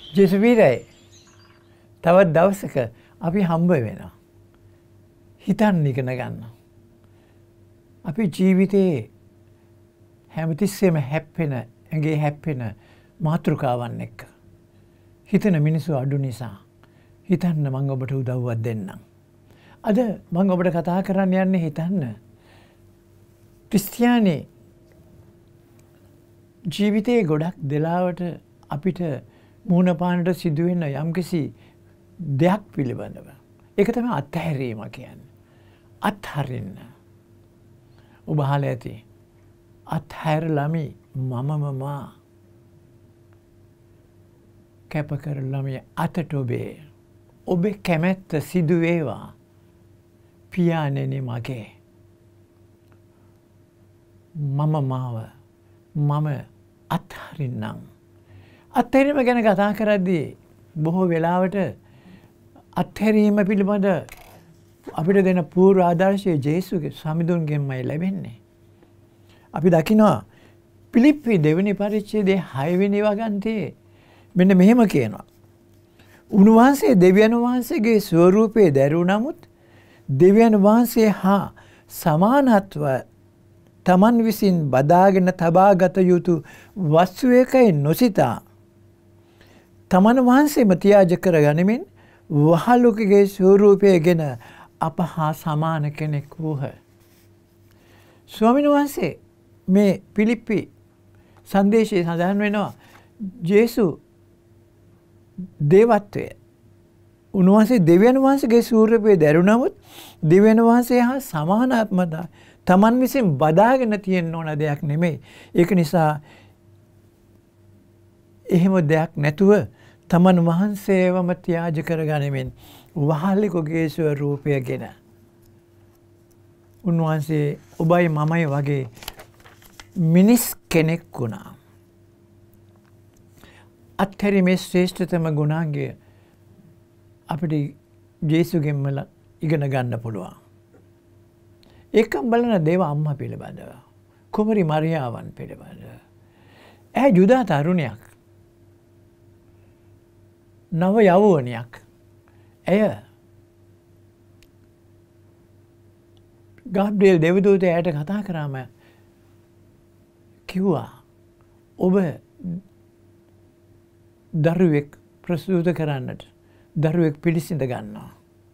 ජේසුවීරයි තවත් දවසක අපි හම්බ වෙනවා. හිතන්න ඉගෙන ගන්න. අපි ජීවිතේ හැමතිස්සෙම හැප්පෙන, ඇඟේ හැප්පෙන මාතෘකාවන් එක්ක. හිතන මිනිස්සු අඩු නිසා හිතන්න මම ඔබට උදව්වක් දෙන්නම්. අද මම ඔබට කතා කරන්න යන්නේ හිතන්න. ක්‍රිස්තියානි ජීවිතයේ ගොඩක් දෙලාවට අපිට මුහුණ පාන්නට සිදුවෙන යම්කිසි දෙයක් පිළිබඳව. ඒක තමයි අත්හැරීම කියන්නේ. අත්හරින්න. ඔබ අහලා ඇති. අත්හැරලමි මමම කැප කරලමි අතට ඔබේ. ඔබේ කැමැත්ත සිදු වේවා. පියාණෙනි මගේ. මම අත්හරින්නම්. අත්හැරීම ගැන කතා කරද්දී බොහෝ වෙලාවට අත්හැරීම පිළිබඳ අපිට දෙන පූර්ව ආදර්ශය ජේසුගේ සමිඳුන්ගෙන්මයි ලැබෙන්නේ. අපි දකිනවා පිලිප්පි දෙවෙනි පරිච්ඡේදයේ 6 වෙනි වගන්තියේ මෙන්න මෙහෙම කියනවා. උන්වහන්සේ දෙවියන් වහන්සේගේ ස්වරූපයේ දැරූ නමුත් දෙවියන් වහන්සේ හා සමානත්ව තමන් විසින් බදාගෙන තබාගත යුතු වස්තුවකයි නොසිතා තමන් වහන්සේම තියාජ කර ගනිමින් වහලුකගේ ස්වරූපයගෙන අප හා සමාන කෙනෙක් වූහ. ස්වාමීන් වහන්සේ මේ පිලිප්පි සංදේශයේ සඳහන් වෙනවා ජේසු දේවත්වය. උන්වහන්සේ දෙවියන් වහන්සේගේ ස්වරූපයේ දැරු නමුත් දෙවියන් වහන්සේ හා සමානාත්මතා තමන් විසින් බදාගෙන තියෙන්න ඕන දෙයක් නෙමෙයි. ඒක නිසා එහෙම දෙයක් නැතුව තමන් වහන්සේවම ත්‍යාජ කරගනිමින් වහලෙකුගේ ස්වරූපයගෙන උන්වහන්සේ ඔබයි මමයි වගේ මිනිස් කෙනෙක් වුණා. අත්හැරීමේ ශ්‍රේෂ්ඨතම ගුණාංගය අපිට ජේසුගෙන්ම ඉගෙන ගන්න පුළුවන්. ඒකම බලන දේව අම්මා පිළිබඳව. කුමරි මරියාවන් පිළිබඳව. ඇය යුදා තරුණියක්. නව යවුවනියක්. ඇය ගාබ්‍රියෙල් දෙවිදූතයා ඇයට කතා කරාම කිව්වා ඔබ දරුවෙක් ප්‍රසූත කරන්නට දරුවෙක් පිළිසිඳ ගන්නවා.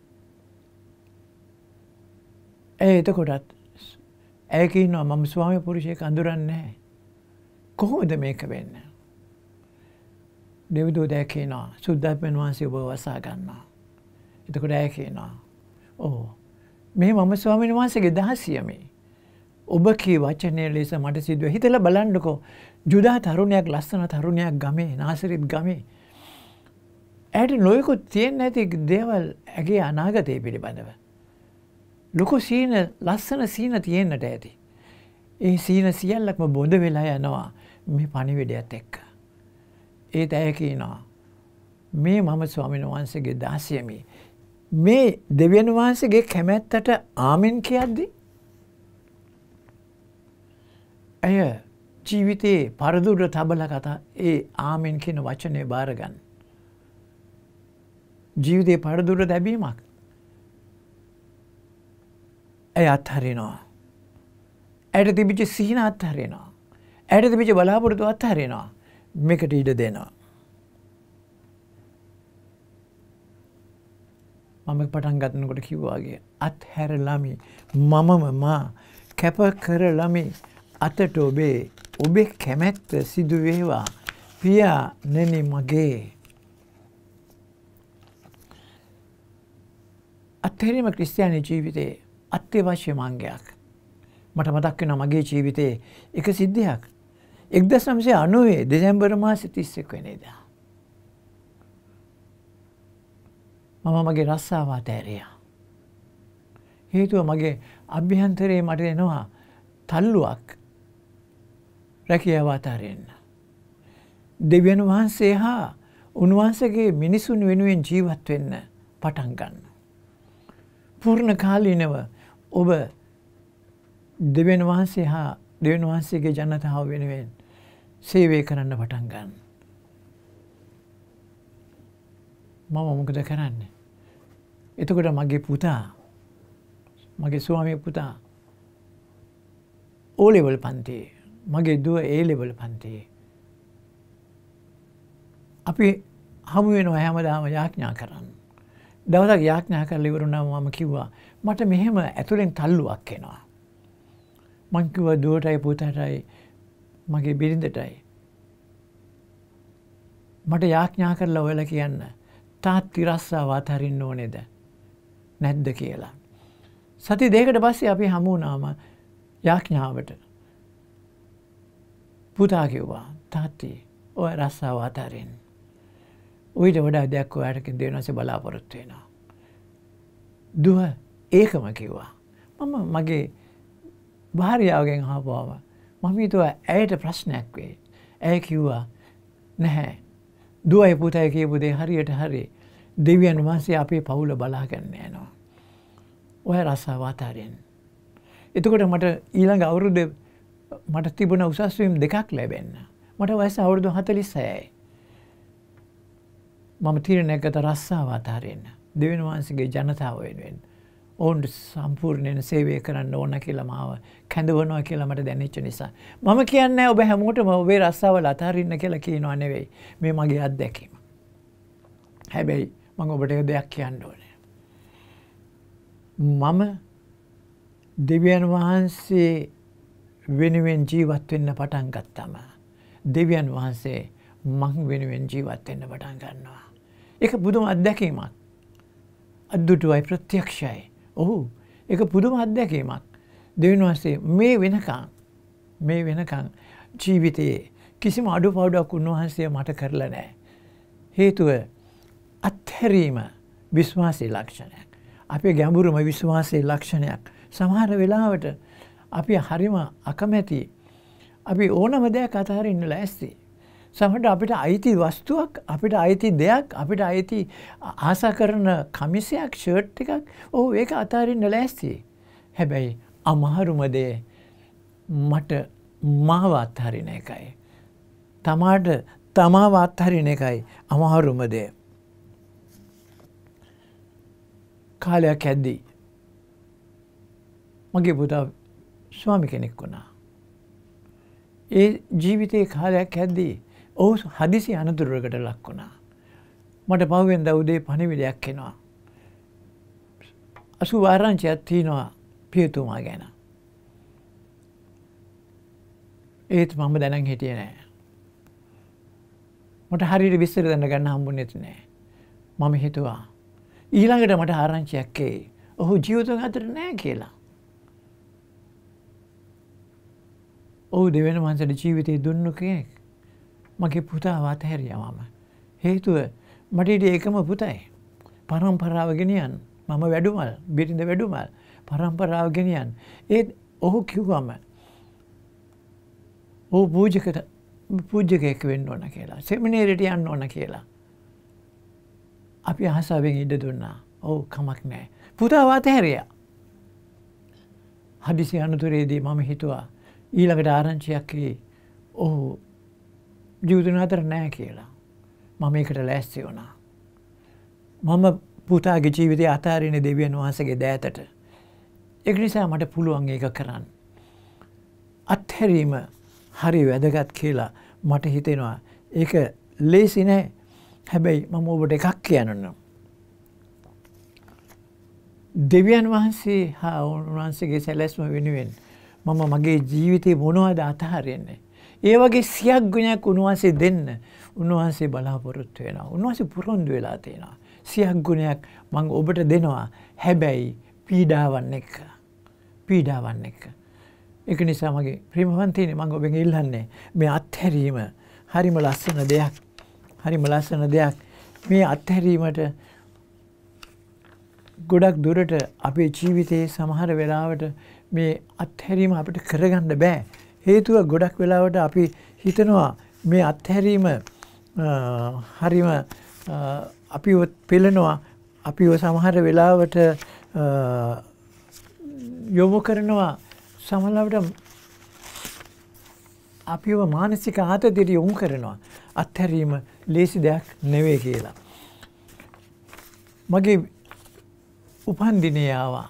ඇය එතකොටත් ඇය කියනවා මම ස්වාමි පුරුෂයෙක් අඳුරන්නේ නැහැ. කොහොමද මේක වෙන්නේ? දෙවිදූතයා කියනවා සුද්ධාත්මයන් වහන්සේ ඔබ වසා ගන්නවා. එතකොට ඇය කියනවා ඔව් මේ මම ස්වාමීන් වහන්සේගේ දාසියමි. ඔබ කී වචනේ ලෙස මට සිදුව. හිතලා බලන්නකෝ ජුදා තරුණයක් ලස්සන තරුණයක් ගමේ නාසරිත් ගමේ. ඇයට නොයෙකුත් තියෙන්නේ නැති දේවල් ඇගේ අනාගතය පිළිබඳව. ලොකු සීන ලස්සන සීන තියෙන්නට ඇති. ඒ සීන සියල්ලක්ම බොඳ වෙලා යනවා මේ පණිවිඩයත් එක්ක. ඒත් ඇය කියනවා මේ මම ස්වාමීන් වහන්සේගේ දාසියමි. මේ දෙවියන් වහන්සේගේ කැමැත්තට ආමෙන් කියද්දි ඇය ජීවිතේ පරදුර තබලා කතා ඒ ආමෙන් කියන වචනේ බාර ගන්න. ජීවිතේ පරදුර තැබීමක්. ඇය අත්හරිනවා. ඇයට තිබිච්ච සිහින අත්හරිනවා. ඇයට තිබිච්ච බලාපොරොත්තු අත්හරිනවා. මේකට ඉඩ දෙනවා. මම පටන් ගන්නකොට කිව්වා වගේ අත්හැරලමි මමම කැප කරලමි අතට ඔබේ කැමැත්ත සිදු වේවා පියාණෙනි මගේ. අත්හැරීම ක්‍රිස්තියානි ජීවිතයේ අත්‍යවශ්‍යම අංගයක්. මට මතක් වෙනවා මගේ ජීවිතයේ එක සිද්ධියක්. 1990 දෙසැම්බර් මාසේ 31 වෙනිදා. මම මගේ රස්සාව අතෑරියා. හේතුව මගේ අභ්‍යන්තරයේ මට එනවා තල්ලුවක් රැකියාව අතරින්න. දෙවියන් වහන්සේ හා උන්වහන්සේගේ මිනිසුන් වෙනුවෙන් ජීවත් වෙන්න පටන් ගන්න. පූර්ණ කාලීනව ඔබ දෙවියන් වහන්සේ හා දෙවියන් වහන්සේගේ ජනතාව වෙනුවෙන් සේවය කරන්න පටන් ගන්න. මම මොකද කරන්නේ? එතකොට මගේ පුතා, මගේ ස්වාමී පුතා O level පන්තියේ, මගේ දුව A level පන්තියේ. අපි හමු වෙනවා හැමදාම යාඥා කරන්න. දවසක් යාඥා කරලා ඉවරුනම මම කිව්වා මට මෙහෙම ඇතුලෙන් තල්ලුවක් එනවා. මං කිව්වා දුවටයි පුතාටයි මගේ බිරිඳටයි මට යාඥා කරලා ඔයාලා කියන්න තාත්ති රස්සාව අතහරින්න ඕනේද නැද්ද කියලා. සති දෙකකට පස්සේ අපි හමු වුණාම යාඥාවට. පුතා කිව්වා තාත්ති ඔය රස්සාව අතහරින්න. ඌට වඩා දෙයක් ඔයාට දෙන්නසේ බලාපොරොත්තු වෙනවා. දුව ඒකම කිව්වා. මම මගේ භාර්යාවගෙන් අහපුවම මම හිතුවා ඇයට ප්‍රශ්නයක් වෙයි. ඇය කිව්වා නැහැ. දුවයි පුතයි කියපු දේ හරියට හරි. දෙවියන් වහන්සේ අපේ පවුල බලාගෙන යනවා. ඔය රස්සාව අතහරින්න. එතකොට මට ඊළඟ අවුරුද්දේ මට තිබුණ උසස් වීම් දෙකක් ලැබෙන්න. මට වයස අවුරුදු 46යි. මම තීරණය කළා රස්සාව අතහරින්න. දෙවියන් වහන්සේගේ ජනතාව වෙනුවෙන් ඔවුන්ට සම්පූර්ණයෙන් සේවය කරන්න ඕන කියලා මාව කැඳවනවා කියලා මට දැනෙච්ච නිසා. මම කියන්නේ ඔබ හැමෝටම ඔබේ රස්සාවල අතහරින්න කියලා කියනවා නෙවෙයි. මේ මගේ අත්දැකීම. හැබැයි මම ඔබට දෙයක් කියන්න ඕනේ. මම දෙවියන් වහන්සේ වෙනුවෙන් ජීවත් වෙන්න පටන් ගත්තම දෙවියන් වහන්සේ මං වෙනුවෙන් ජීවත් වෙන්න පටන් ගන්නවා. ඒක පුදුම අත්දැකීමක්. අද්දුටුවයි ප්‍රත්‍යක්ෂයි. ඔව් ඒක පුදුම අත්දැකීමක්. දෙවියන් වහන්සේ මේ වෙනකන් ජීවිතයේ කිසිම අඩුපාඩුවක් උන්වහන්සේ මට කරලා නැහැ. හේතුව අත්හැරීම විශ්වාසයේ ලක්ෂණයක්. අපේ ගැඹුරුම විශ්වාසයේ ලක්ෂණයක්. සමහර වෙලාවට අපි හරිම අකමැති. අපි ඕනම දෙයක් අතහරින්න ලෑස්ති. සමහරට අපිට අයිති වස්තුවක්, අපිට අයිති දෙයක්, අපිට අයිති ආසා කරන කමිසයක්, ෂර්ට් එකක්, ඔව් ඒක අතහරින්න ලෑස්ති. හැබැයි අමාරුම දේ මට මාව අත්හරින එකයි. තමාව අත්හරින එකයි අමාරුම දේ. කාලයක් ඇද්දී මගේ පුතා ස්වාමි කෙනෙක් වුණා. ඒ ජීවිතේ කාලයක් ඇද්දී ඔහු හදිසි අනතුරකට ලක් වුණා. මට පහුවෙන්දා උදේ පණිවිඩයක් එනවා. අසු ආරංචියක් තියෙනවා පියතුමා ගැන. ඒත් මම දැනන් හිටියේ නෑ. මට හරියට විස්තර දැනගන්න හම්බුනේත් නෑ. මම හිතුවා ඊළඟට මට ආරංචියක් එයි. ඔහු ජීවිතෙන් අතර නෑ කියලා. ඔහු දෙවෙනි වහන්සේට ජීවිතේ දුන්නු කෙනෙක්. මගේ පුතාව අතහැරියා මම. හේතුව මට ඉතින් ඒකම පුතයි. පරම්පරාව ගෙනියන්න. මම වැඩුමල්, බිරිඳ වැඩුමල්. පරම්පරාව ගෙනියන්න. ඒත් ඔහු කිව්වම ඔහු පූජකයෙක් වෙන්න ඕන කියලා. සෙමිනේරියට යන්න ඕන කියලා. අපි ආසාවෙන් ඉඩ දුන්නා. ඔව් කමක් නැහැ. පුතාව අතහැරියා. හදිසි අනතුරේදී මම හිතුවා ඊළඟට ආරංචියක් ඔහු ජීවිතේ අතර නැහැ කියලා. මම ඒකට ලෑස්ති වුණා. මම පුතාගේ ජීවිතය අතාරින්නේ දෙවියන් වහන්සේගේ දෑතට. ඒක නිසා මට පුළුවන් ඒක කරන්න. අත්හැරීම හරි වැදගත් කියලා මට හිතෙනවා. ඒක ලේසි නෑ. හැබැයි මම ඔබට එකක් කියන්නම්. දෙවියන් වහන්සේ හා උන්වහන්සේගේ සැලැස්ම වෙනුවෙන් මම මගේ ජීවිතේ මොනවද අතහරින්නේ? ඒ වගේ සියක් ගුණයක් උන්වහන්සේ දෙන්න උන්වහන්සේ බලාපොරොත්තු වෙනවා. උන්වහන්සේ පුරුදු වෙලා තියෙනවා. සියක් ගුණයක් මම ඔබට දෙනවා. හැබැයි පීඩාවන් එක්ක. ඒක නිසා මගේ ප්‍රේමවන්තයනි මම ඔබෙන් ඉල්ලන්නේ මේ අත්හැරීම හරිම ලස්සන දෙයක්. මේ අත්හැරීමට ගොඩක් දුරට අපේ ජීවිතයේ සමහර වෙලාවට මේ අත්හැරීම අපිට කරගන්න බෑ. හේතුව ගොඩක් වෙලාවට අපි හිතනවා මේ අත්හැරීම හරිම අපිව පෙළනවා. අපිව සමහර වෙලාවට යොමු කරනවා. සමහරවිට අපිව මානසික ආතතියට යොමු කරනවා. අත්හැරීම ලේසි දෙයක් නෙවෙයි කියලා. මගේ උපන් දිනේ ආවා.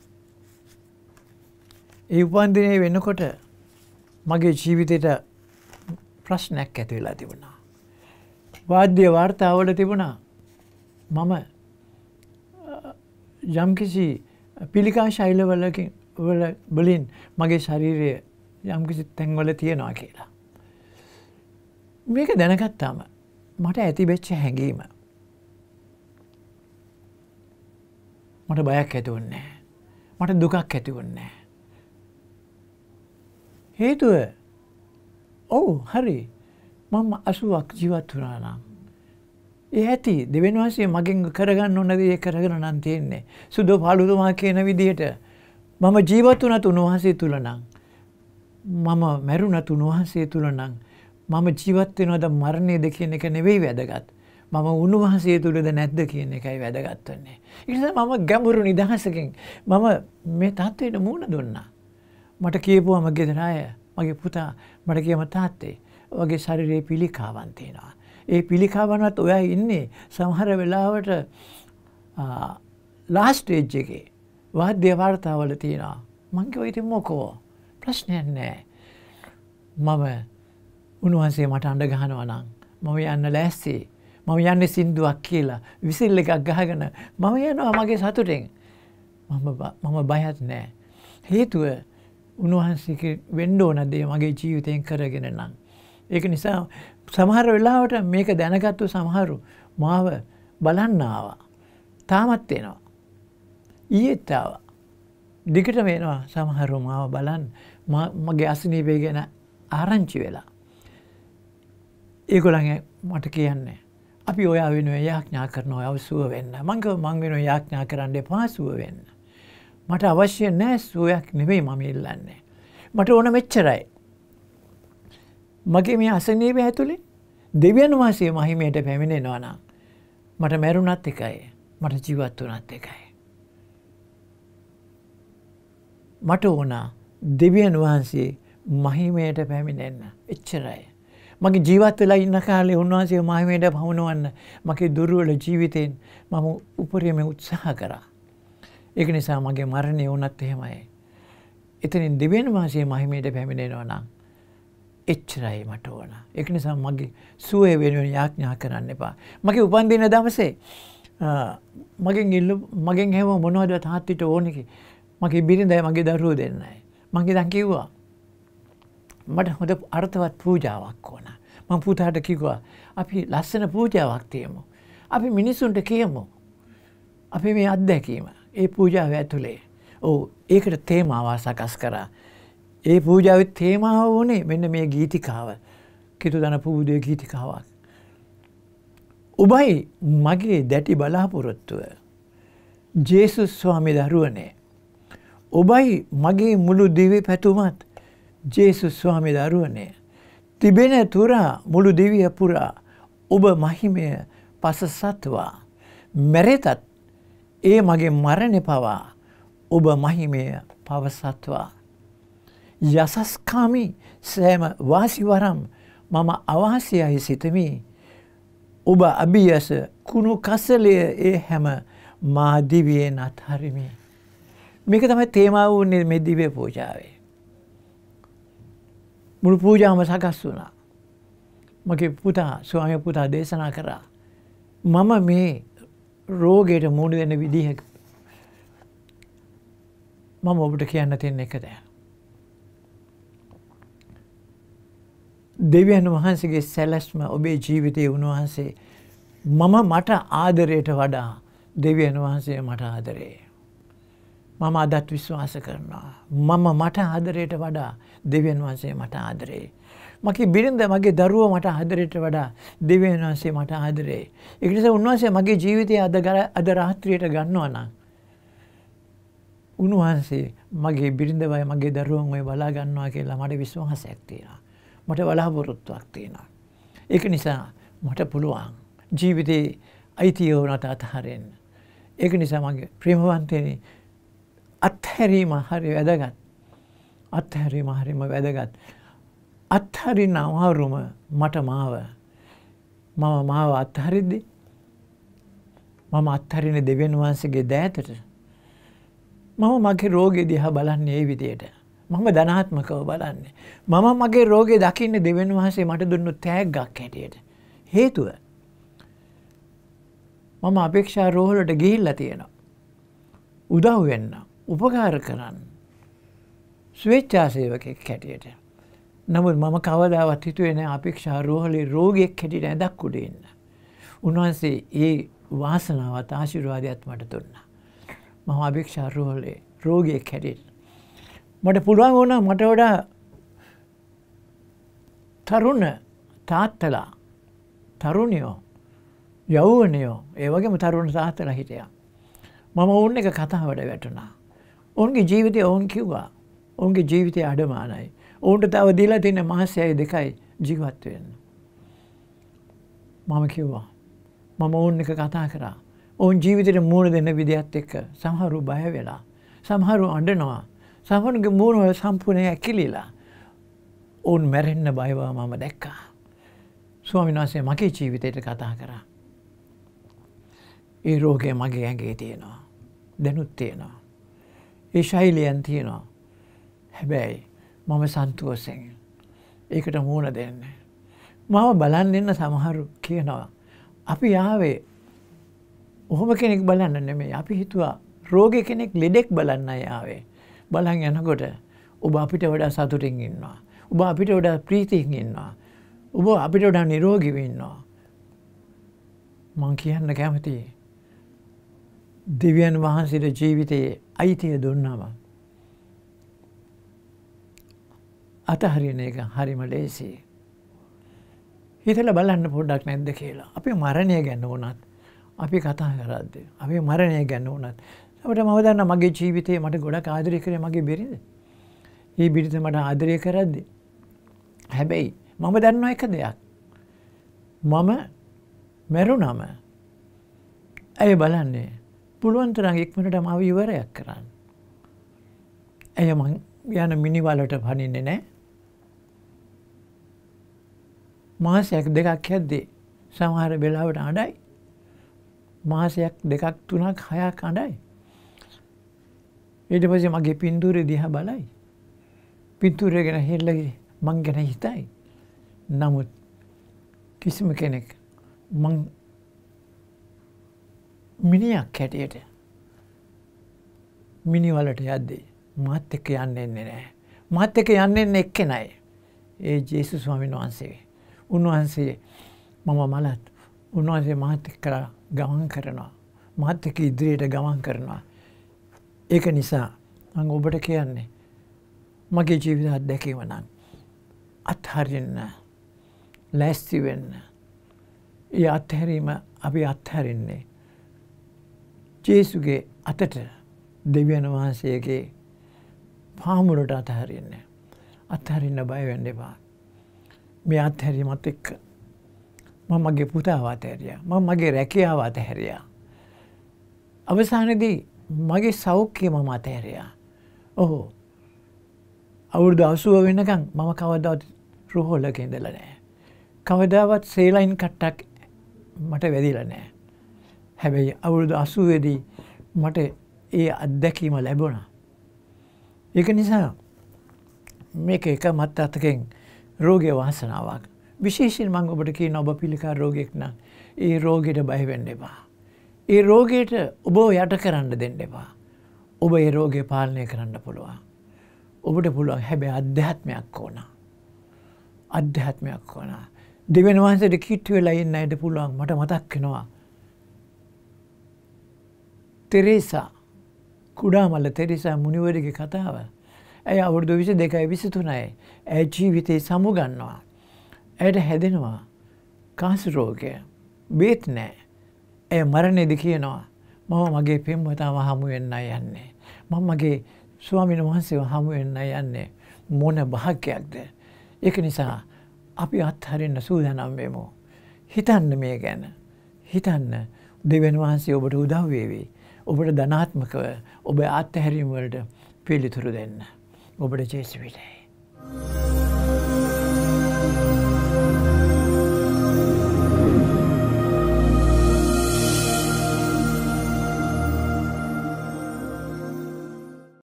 ඒ උපන් දිනේ වෙනකොට මගේ ජීවිතේට ප්‍රශ්නයක් ඇති වෙලා තිබුණා. වාද්‍ය වාර්තාවල තිබුණා මම යම්කිසි පිළිකා ශෛලවලකින් වලින් මගේ ශරීරය යම්කිසි තැන්වල තියෙනවා කියලා. මේක දැනගත්තාම මට ඇතිවෙච්ච හැඟීම මට බයක් ඇති වුණේ නැහැ. මට දුකක් ඇති වුණේ නැහැ. හේතුව ඔව් හරි මම 80ක් ජීවත් වුණා නම් ඒ ඇති දෙවියන් වහන්සේ මගෙන් කරගන්න ඕන දේ කරගෙන නම් තියෙන්නේ. සුදෝ පාළුතුමා කියන විදිහට මම ජීවත් වුණත් උන්වහන්සේ තුල නම් මම මැරුණත් උන්වහන්සේ තුල නම් මම ජීවත් වෙනවද මරණයද කියන එක නෙවෙයි වැදගත්. මම උන්වහන්සේ තුලද නැද්ද කියන එකයි වැදගත් වෙන්නේ. ඒ නිසා මම ගැඹුරු නිදහසකින් මම මේ තාත්තේට මුණ දුන්නා. මට කියපුවා මගේ දරාය මගේ පුතා මට කියම තාත්තේ ඔයගේ ශරීරයේ පිළිකාවන් තියෙනවා. ඒ පිළිකාවන්වත් ඔයා ඉන්නේ සමහර වෙලාවට ලාස්ට් ස්ටේජ් එකේ වාද්‍ය වාර්තාවල තියෙනවා. මං කිව්වා ඉතින් මොකෝ ප්‍රශ්නයක් නැහැ. මම උන්වහන්සේ මට අඬ ගහනවා නම් මම යන්න ලෑස්ති. මම යන්නේ සින්දුවක් කියලා විසිල් එකක් ගහගෙන මම යනවා මගේ සතුටෙන්. මම බයත් නැහැ. හේතුව උන්වහන්සේ වෙන්න ඕන දේ මගේ ජීවිතයෙන් කරගෙන නම්. ඒක නිසා සමහර වෙලාවට මේක දැනගත්තු සමහරු මාව බලන්න ආවා. තාමත් එනවා. ඊයේත් ආවා. දිගටම එනවා සමහරු මාව බලන්න මගේ අසනීපය ගැන ආරංචි වෙලා. ඒගොල්ලන් මට කියන්නේ අපි ඔයා වෙනුවෙන් යාඥා කරනවා ඔයාව සුව වෙන්න. මං වෙනුවෙන් යාඥා කරන්න එපා සුව වෙන්න. මට අවශ්‍ය නැහැ සුවයක් නෙවෙයි මම ඉල්ලන්නේ. මට ඕන මෙච්චරයි. මගේ මේ අසනීපය ඇතුලේ දෙවියන් වහන්සේ මහිමයට පැමිණෙනවා නම් මට මැරුණත් එකයි මට ජීවත් වුණත් එකයි. මට ඕන දෙවියන් වහන්සේ මහිමයට පැමිණෙන්න. එච්චරයි. මගේ ජීවත් වෙලා ඉන්න කාලේ උන්වහන්සේ මහිමයට පමුණවන්න මගේ දුර්වල ජීවිතෙන් මම උපරිම උත්සාහ කරා. ඒක නිසා මගේ මරණය වුණත් එහෙමයි. එතනින් දෙවියන් වහන්සේ මහිමයට පැමිණෙනවා නම් එච්චරයි මට ඕන. ඒක නිසා මගේ සුවය වෙනුවෙන් යාඥා කරන්න එපා. මගේ උපන්දින දවසේ මගෙන් හැම මොනවද තාත්තිට ඕනේ මගේ බිරිඳයි මගේ දරුවෝ දෙන්නයි. මම ඉතින් කිව්වා මට හොඳ අර්ථවත් පූජාවක් ඕන. මම පුතාට කිව්වා අපි ලස්සන පූජාවක් තියමු. අපි මිනිසුන්ට කියමු. අපි මේ අත්දැකීම ඒ පූජාව ඇතුලේ. ඔව් ඒකට තේමාවක් සකස් කරා. ඒ පූජාවේ තේමාව වුණේ මෙන්න මේ ගීතිකාව. කිතුදන පූජේ ගීතිකාවක්. ඔබයි මගේ දැටි බලාපොරොත්තුව. ජේසුස් ස්වාමී දරුවනේ. ඔබයි මගේ මුළු දිවි පැතුමත් ජේසුස් ස්වාමී දරුවනේ. තිබෙන තුරා මුළු දිවිය පුරා ඔබ මහිමය පසසත්වා. මැරෙතත් ඒ මගේ මරණය පවා ඔබ මහිමය පවසත්වා. යසස්කාමි සෑම වාසිවරම් මම අවාසියයි සිතමි. ඔබ අභියස කුණු කසලය ඒ හැම මා දිවියෙන් අත්හරිමි. මේක තමයි තේමාව වුණේ මේ දිව්‍ය පූජාවේ. මුළු පූජාවම සකස් වුණා. මගේ පුතා ස්වාමී පුතා දේශනා කරා. මම මේ රෝගයට මුහුණ දෙන විදිහ මම ඔබට කියන්න තියෙන එක දැන්. දෙවියන් වහන්සේගේ සැලැස්ම ඔබේ ජීවිතයේ උන්වහන්සේ මට ආදරයට වඩා දෙවියන් වහන්සේ මට ආදරේ. මම අදත් විශ්වාස කරනවා. මට ආදරයට වඩා දෙවියන් වහන්සේ මට ආදරේ. මගේ බිරිඳ මගේ දරුවෝ මට ආදරයට වඩා දෙවියන් වහන්සේ මට ආදරේ. ඒක නිසා උන්වහන්සේ මගේ ජීවිතය අද රාත්‍රියට ගන්නවා නම් උන්වහන්සේ මගේ බිරිඳවයි මගේ දරුවන් ඔය බලා ගන්නවා කියලා මට විශ්වාසයක් තියෙනවා. මට බලාපොරොත්තුවක් තියෙනවා. ඒක නිසා මට පුළුවන් ජීවිතේ අයිතිය වුණත් අත්හරින්න. ඒක නිසා මගේ ප්‍රේමවන්තයනි අත්හැරීම හරි වැදගත්. අත්හැරීම හරිම වැදගත්. අත්හරින්න අමාරුම මට මාව අත්හරිද්දි මම අත්හරින දෙවියන් වහන්සේගේ දෑතට. මම මගේ රෝගය දිහා බලන්නේ ඒ විදියට. මම ධනාත්මකව බලන්නේ. මම මගේ රෝගය දකින්නේ දෙවියන් වහන්සේ මට දුන්නු තෑග්ගක් හැටියට. හේතුව මම අපේක්ෂා රෝහලට ගිහිල්ලා තියෙනවා. උදව් වෙන්න, උපකාර කරන්න. ස්වේච්ඡා සේවකෙක් හැටියට. නමුත් මම කවදාවත් හිතුවේ නැහැ අපේක්ෂා රෝහලේ රෝගියෙක් හැටියට ඇඳක් උඩ ඉන්න. උන්වහන්සේ ඒ වාසනාවත් ආශිර්වාදයත් මට දුන්නා. මම අපේක්ෂා රෝහලේ රෝගියෙක් හැටියට. මට පුළුවන් වුණා මට වඩා තරුණ තාත්තලා, තරුණියෝ, යෞවනයෝ, ඒ වගේම තරුණ තාත්තලා හිටියා. මම ඔවුන් එක කතාවට වැටුණා. ඔවුන්ගේ ජීවිතය ඔවුන් කිව්වා. ඔවුන්ගේ ජීවිතය අඩමානයි. ඔවුන්ට තව දීලා තියෙන මාසයයි 2යි ජීවත් වෙන්න. මම කිව්වා. මම ඔවුන් එක කතා කරා. ඔවුන් ජීවිතේට මූණ දෙන්න විදිහත් එක්ක සමහරු බය වෙලා, සමහරු අඬනවා, සමහරුගේ මූණ වල සම්පූර්ණයෙන් ඇකිලිලා. ඔවුන් මැරෙන්න බය බව මම දැක්කා. ස්වාමීන් වහන්සේ මගේ ජීවිතේට කතා කරා. ඒ රෝගය මගේ ඇඟේ තියෙනවා. දැනුත් තියෙනවා. ඒ ශෛලියන් තියෙනවා. හැබැයි මම සන්තෝෂෙන් ඒකට මූණ දෙන්නේ. මම බලන් ඉන්න සමහරු කියනවා අපි ආවේ ඔහොම කෙනෙක් බලන්න නෙමෙයි. අපි හිතුවා රෝගී කෙනෙක් ලෙඩෙක් බලන්නයි ආවේ. බලන් යනකොට ඔබ අපිට වඩා සතුටින් ඉන්නවා. ඔබ අපිට වඩා ප්‍රීතියෙන් ඉන්නවා. ඔබ අපිට වඩා නිරෝගීව ඉන්නවා. මං කියන්න කැමතියි. දෙවියන් වහන්සේට ජීවිතයේ අයිතිය දුන්නාම අතහරින එක හරිම ලේසියි. හිතලා බලන්න පොඩ්ඩක් නැද්ද කියලා. අපි මරණය ගැන වුණත් අපි කතා කරද්දී අපි මරණය ගැන වුණත් අපිට මම දන්නා මගේ ජීවිතේ මට ගොඩක් ආදරය කරේ මගේ බිරිඳ. මේ බිරිඳ මට ආදරය කරද්දී හැබැයි මම දන්නා එක දෙයක්. මම මරුණම ඇය බලන්නේ පුළුවන් තරම් ඉක්මනට මාව ඉවරයක් කරන්න. ඇය මං යන මිනිවලට පනින්නේ නැහැ. මාසයක් දෙකක් යද්දී සමහර වෙලාවට අඬයි. මාසයක් දෙකක් තුනක් හයක් අඬයි. ඊට පස්සේ මගේ පින්තූරය දිහා බලයි. පින්තූරය ගැන හෙල්ලගේ මං ගැන හිතයි. නමුත් කිසිම කෙනෙක් මං මිනිහක් හැටියට මිනිවලට යද්දී මාත් එක්ක යන්නේ නැහැ. මාත් එක්ක යන්නේ එක්කෙනයි. ඒ ජේසුස් ස්වාමීන් වහන්සේ. උන්වහන්සේ මම මලත් උන්වහන්සේ මාත් එක්ක ගමන් කරනවා. මාත් එක්ක ඉදිරියට ගමන් කරනවා. ඒක නිසා මම ඔබට කියන්නේ මගේ ජීවිත අත්දැකීම නම් අත්හරින්න, ලෑස්ති වෙන්න. ඒ අත්හැරීම අපි අත්හරින්නේ ජේසුගේ අතට, දෙවියන් වහන්සේගේ පාමුලට අතහරින්න. අත්හරින්න බය වෙන්න එපා. මේ අත්හැරීමත් එක්ක මම මගේ පුතාව අතහැරියා. මම මගේ රැකියාව අතහැරියා. අවසානයේදී මගේ සෞඛ්‍යය මම අතහැරියා. ඔව්. අවුරුදු 80 වෙනකන් මම කවදාවත් රෝහලක ඉඳලා නැහැ. කවදාවත් සේලයින් කට්ටක් මට වැදිලා නැහැ. හැබැයි අවුරුදු 80 දී මට ඒ අත්දැකීම ලැබුණා. ඒක නිසා මේක එක මත්තතකින් රෝගය වාසනාවක්. විශේෂයෙන් මම ඔබට කියන ඔබ පිළිකා රෝගයක් නම් ඒ රෝගයට බය වෙන්න එපා. ඒ රෝගයට ඔබ යට කරන්න දෙන්න එපා. ඔබ ඒ රෝගය පාලනය කරන්න පුළුවන්. ඔබට පුළුවන්. හැබැයි අධ්‍යාත්මයක් ඕන. අධ්‍යාත්මයක් ඕන. දෙවියන් වහන්සේට කිට්ටු වෙලා ඉන්න ඇයිද පුළුවන්. මට මතක් වෙනවා තෙරේසා, කුඩාමල තෙරේසා මුනිවරගේ කතාව. ඇය අවුරුදු 22යි 23යි. ඇය ජීවිතේ සමුගන්නවා. ඇයට හැදෙනවා කාන්සර් රෝගය. බේත් නැහැ. ඇය මරණයේදී කියනවා මම මගේ පෙම්වතාව හමු වෙන්නයි යන්නේ. මම මගේ ස්වාමීන් වහන්සේව හමු වෙන්නයි යන්නේ. මොන භාග්‍යයක්ද. ඒක නිසා අපි අත්හරින්න සූදානම් වෙමු. හිතන්න මේ ගැන. හිතන්න දෙවියන් වහන්සේ ඔබට උදව් වේවි. ඔබට ධනාත්මකව ඔබ අත්හැරීම වලට පිළිතුරු දෙන්න. ඔබට ජේසුස් විඩයි.